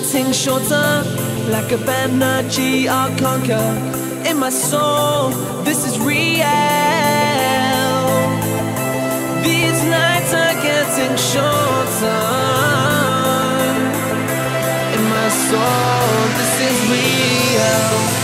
getting shorter, lack of energy I'll conquer. In my soul, this is real. These nights are getting shorter. In my soul, this is real.